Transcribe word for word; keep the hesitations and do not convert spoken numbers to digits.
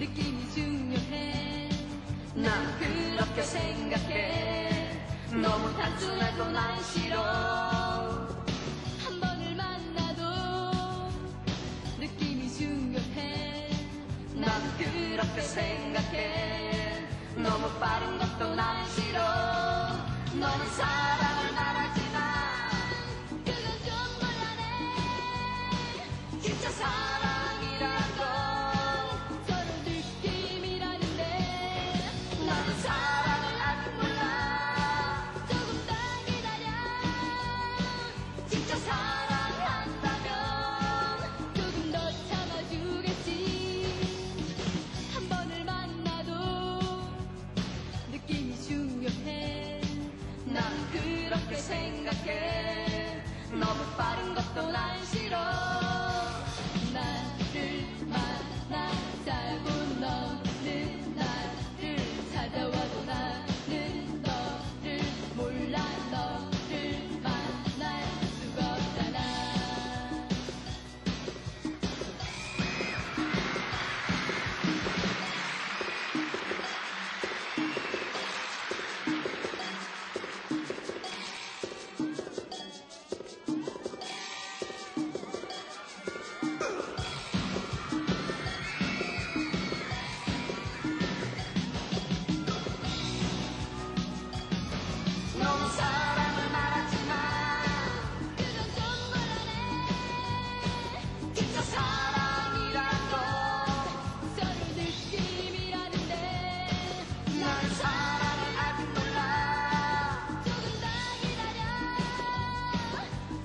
느낌이 중요해. 난 그렇게 생각해. 너무 단순하고 난 싫어. 한 번을 만나도 느낌이 중요해. 난 그렇게 생각해. 너무 빠른 것도 난 싫어. 너는 사랑을 말하지만 그건 좀 곤란해. 진짜 사랑이란 건 서로 느낌이라는데 나는 사랑을 아직 몰라. 조금 더 기다려. 진짜 사랑한다면 조금 더 참아주겠지. 한 번을 만나도 느낌이 중요해. 난 그렇게 생각해. 너무 빠른 것도 난 싫어. 나를 만나자고 너는 나를 찾아와도 나는 너를 몰라. 너를 만날 수가 없잖아. 너무 사랑을 말하지만 그건 좀 곤란해. 진짜 사랑이란 건 서로 느낌이라는데 나는 사랑